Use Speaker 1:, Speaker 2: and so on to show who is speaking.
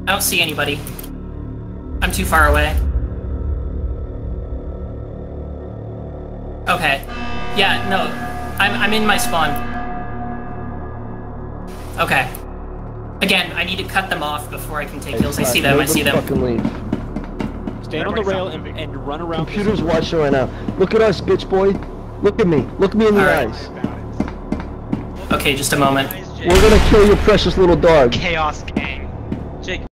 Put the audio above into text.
Speaker 1: I don't see anybody. I'm too far away. Okay. Yeah, no. I'm in my spawn. Okay. Again, I need to cut them off before I can take kills. I see them, I see them.
Speaker 2: Stand on the rail and run around.
Speaker 3: Computer's watching right now. Look at us, bitch boy. Look at me. Look me in the eyes.
Speaker 1: Okay, just a moment.
Speaker 3: We're gonna kill your precious little dog.
Speaker 4: Chaos gang. Jake.